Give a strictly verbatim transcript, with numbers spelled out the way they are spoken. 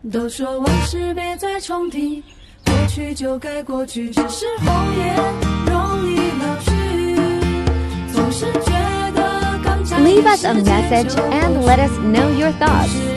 都说往事别再重提，过去就该过去，只是红颜容易老去，总是觉得刚才 Leave us a message and let us know your thoughts.